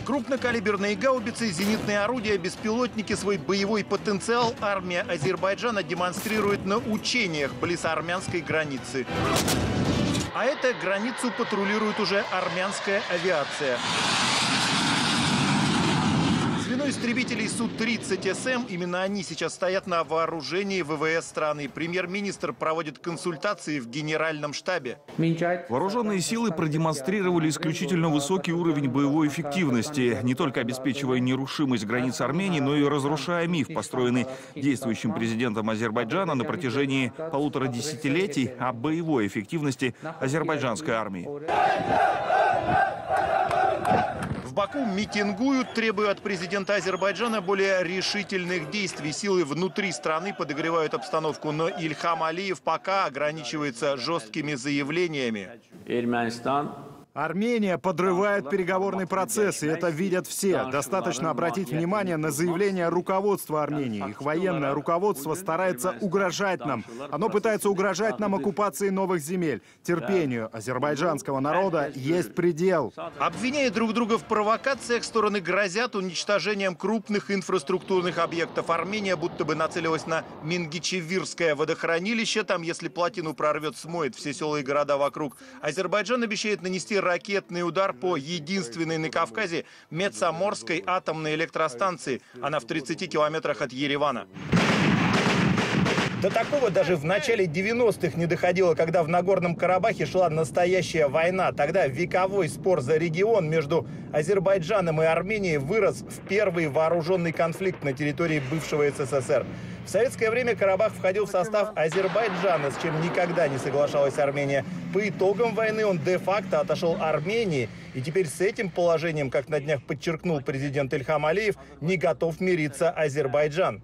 Крупнокалиберные гаубицы, зенитные орудия, беспилотники, свой боевой потенциал армия Азербайджана демонстрирует на учениях близ армянской границы. А эту границу патрулирует уже армянская авиация. Звено истребителей Су-30СМ, именно они сейчас стоят на вооружении ВВС страны. Премьер-министр проводит консультации в генеральном штабе. Вооруженные силы продемонстрировали исключительно высокий уровень боевой эффективности, не только обеспечивая нерушимость границ Армении, но и разрушая миф, построенный действующим президентом Азербайджана на протяжении 1,5 десятилетий о боевой эффективности азербайджанской армии. В Баку митингуют, требуя от президента Азербайджана более решительных действий. Силы внутри страны подогревают обстановку, но Ильхам Алиев пока ограничивается жесткими заявлениями. Армения подрывает переговорный процесс, и это видят все. Достаточно обратить внимание на заявление руководства Армении. Их военное руководство старается угрожать нам. Оно пытается угрожать нам оккупацией новых земель. Терпению азербайджанского народа есть предел. Обвиняя друг друга в провокациях, стороны грозят уничтожением крупных инфраструктурных объектов. Армения будто бы нацелилась на Мингичевирское водохранилище. Там, если плотину прорвет, смоет все села и города вокруг. Азербайджан обещает нанести ракетный удар по единственной на Кавказе Медсаморской атомной электростанции. Она в 30 километрах от Еревана. До такого даже в начале 90-х не доходило, когда в Нагорном Карабахе шла настоящая война. Тогда вековой спор за регион между Азербайджаном и Арменией вырос в первый вооруженный конфликт на территории бывшего СССР. В советское время Карабах входил в состав Азербайджана, с чем никогда не соглашалась Армения. По итогам войны он де-факто отошел Армении. И теперь с этим положением, как на днях подчеркнул президент Ильхам Алиев, не готов мириться Азербайджан.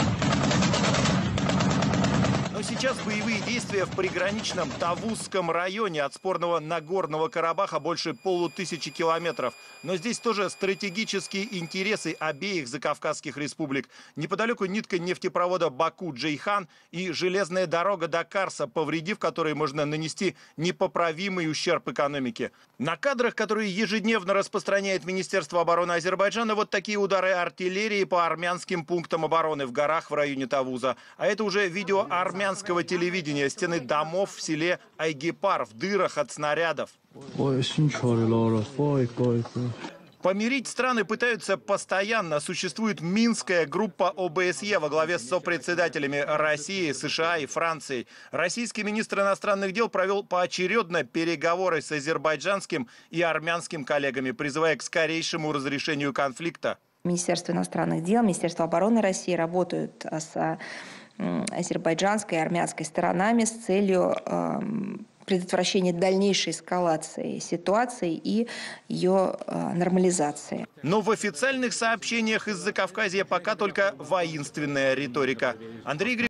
Но сейчас боевые действия в приграничном Тавузском районе от спорного Нагорного Карабаха больше 1500 километров. Но здесь тоже стратегические интересы обеих закавказских республик. Неподалеку нитка нефтепровода Баку-Джейхан и железная дорога до Карса, повредив которой можно нанести непоправимый ущерб экономике. На кадрах, которые ежедневно распространяет Министерство обороны Азербайджана, вот такие удары артиллерии по армянским пунктам обороны в горах в районе Тавуза. А это уже видео армянского телевидения. Стены домов в селе Айгипар в дырах от снарядов. Помирить страны пытаются постоянно. Существует Минская группа ОБСЕ во главе с сопредседателями России, США и Франции. Российский министр иностранных дел провел поочередно переговоры с азербайджанским и армянским коллегами, призывая к скорейшему разрешению конфликта. Министерство иностранных дел, Министерство обороны России работают с азербайджанской и армянской сторонами с целью предотвращения дальнейшей эскалации ситуации и ее нормализации. Но в официальных сообщениях из Закавказья пока только воинственная риторика. Андрей